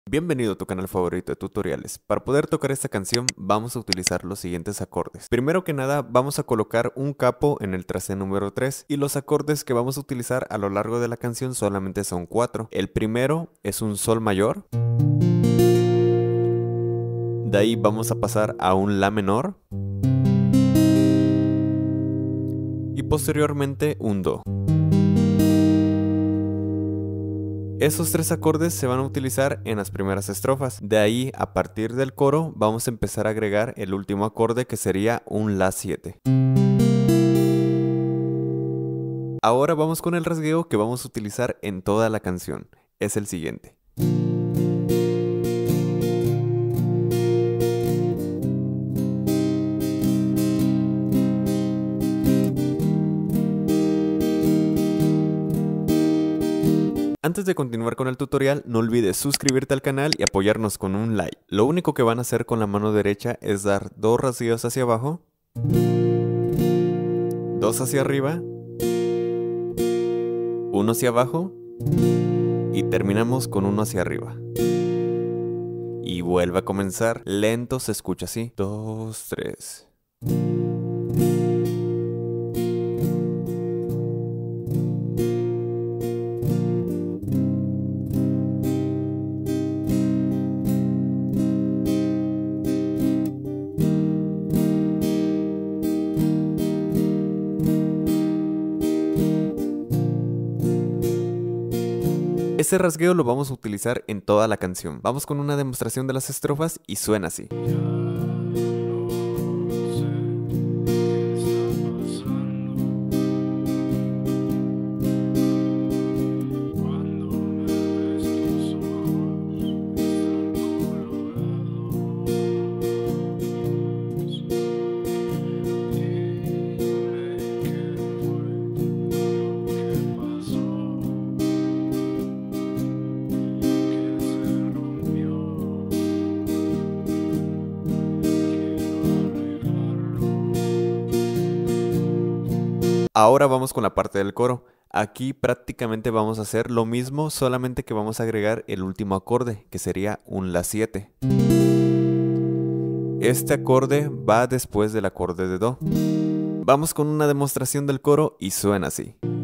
Bienvenido a tu canal favorito de tutoriales. Para poder tocar esta canción vamos a utilizar los siguientes acordes. Primero que nada vamos a colocar un capo en el traste número 3 y los acordes que vamos a utilizar a lo largo de la canción solamente son 4. El primero es un sol mayor. De ahí vamos a pasar a un la menor. Y posteriormente un do. Esos tres acordes se van a utilizar en las primeras estrofas. De ahí, a partir del coro, vamos a empezar a agregar el último acorde que sería un la 7. Ahora vamos con el rasgueo que vamos a utilizar en toda la canción. Es el siguiente. Antes de continuar con el tutorial, no olvides suscribirte al canal y apoyarnos con un like. Lo único que van a hacer con la mano derecha es dar dos rasgueos hacia abajo, dos hacia arriba, uno hacia abajo y terminamos con uno hacia arriba. Y vuelve a comenzar, lento se escucha así, 2, 3. Ese rasgueo lo vamos a utilizar en toda la canción. Vamos con una demostración de las estrofas y suena así. Ahora vamos con la parte del coro. Aquí prácticamente vamos a hacer lo mismo, solamente que vamos a agregar el último acorde, que sería un la 7. Este acorde va después del acorde de do. Vamos con una demostración del coro y suena así.